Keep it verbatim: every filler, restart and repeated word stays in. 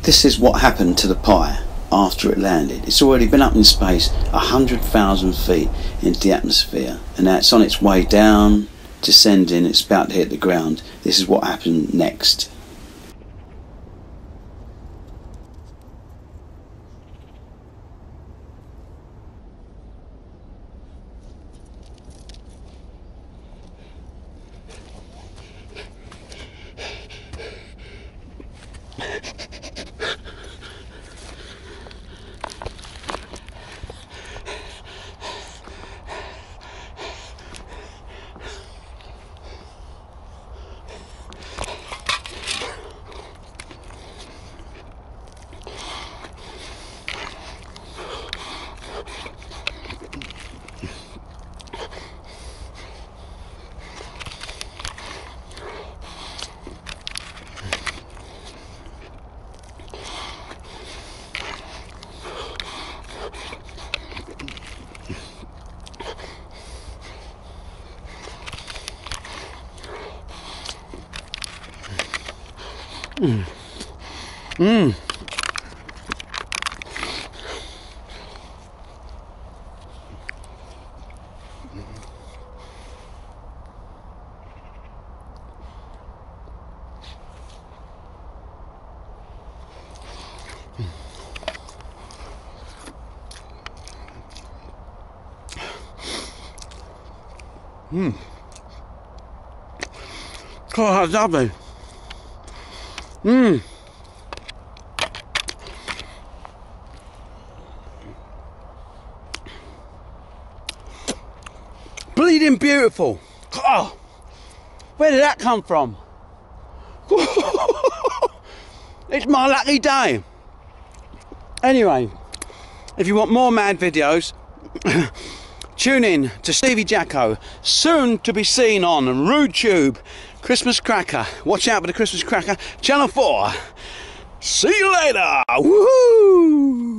This is what happened to the pie after it landed. It's already been up in space a hundred thousand feet into the atmosphere, and now it's on its way down, descending, it's about to hit the ground. This is what happened next. Mmm. Mmm. Mmm. Oh, that's lovely. Mmm. Bleeding beautiful. Oh, where did that come from? It's my lucky day. Anyway, if you want more mad videos, tune in to Stevie Jacko, soon to be seen on RudeTube. Christmas Cracker. Watch out for the Christmas Cracker. Channel four. See you later. Woohoo!